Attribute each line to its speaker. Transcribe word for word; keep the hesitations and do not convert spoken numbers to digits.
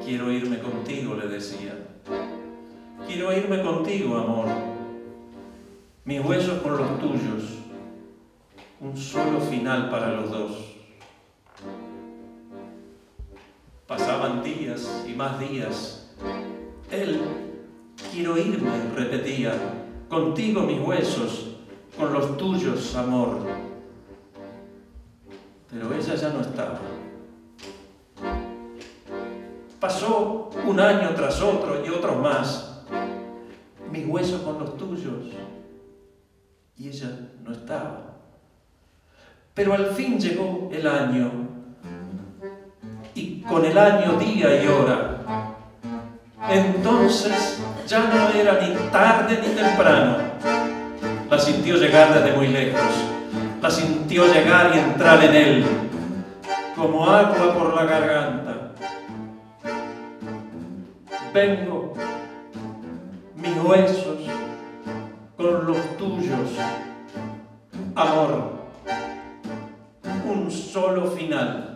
Speaker 1: Quiero irme contigo, le decía. Quiero irme contigo, amor. Mis huesos con los tuyos. Un solo final para los dos. Pasaban días y más días. Él, quiero irme, repetía. Contigo mis huesos, con los tuyos, amor. Pero ella ya no estaba. Pasó un año tras otro y otros más. Mis huesos con los tuyos. Y ella no estaba. Pero al fin llegó el año. Y con el año día y hora. Entonces ya no era ni tarde ni temprano. La sintió llegar desde muy lejos. La sintió llegar y entrar en él. Como agua por la garganta. Vengo, mis huesos, con los tuyos, amor, un solo final.